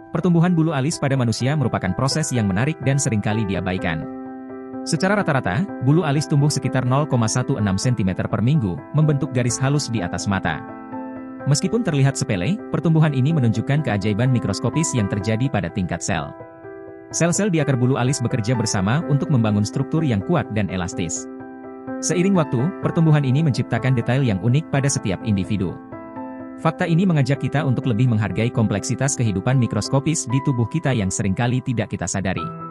Pertumbuhan bulu alis pada manusia merupakan proses yang menarik dan seringkali diabaikan. Secara rata-rata, bulu alis tumbuh sekitar 0,16 cm per minggu, membentuk garis halus di atas mata. Meskipun terlihat sepele, pertumbuhan ini menunjukkan keajaiban mikroskopis yang terjadi pada tingkat sel. Sel-sel di akar bulu alis bekerja bersama untuk membangun struktur yang kuat dan elastis. Seiring waktu, pertumbuhan ini menciptakan detail yang unik pada setiap individu. Fakta ini mengajak kita untuk lebih menghargai kompleksitas kehidupan mikroskopis di tubuh kita yang seringkali tidak kita sadari.